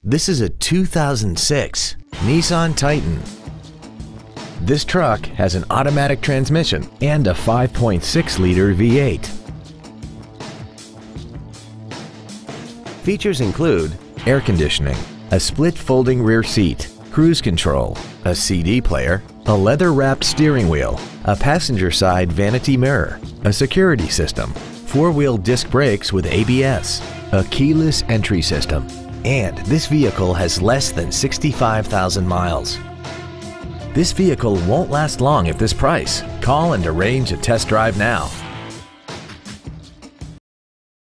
This is a 2006 Nissan Titan. This truck has an automatic transmission and a 5.6-liter V8. Features include air conditioning, a split folding rear seat, cruise control, a CD player, a leather-wrapped steering wheel, a passenger side vanity mirror, a security system, four-wheel disc brakes with ABS, a keyless entry system, and this vehicle has less than 65,000 miles. This vehicle won't last long at this price. Call and arrange a test drive now.